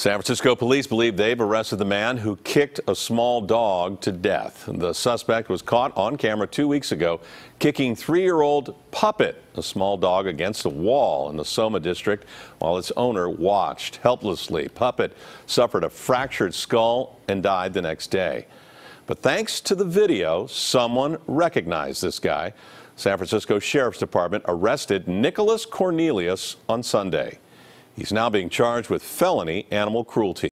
San Francisco police believe they've arrested the man who kicked a small dog to death. The suspect was caught on camera 2 weeks ago kicking 3-year-old Puppet, a small dog, against a wall in the Soma district while its owner watched helplessly. Puppet suffered a fractured skull and died the next day. But thanks to the video, someone recognized this guy. San Francisco Sheriff's Department arrested Nicholas Cornelius on Sunday. He's now being charged with felony animal cruelty.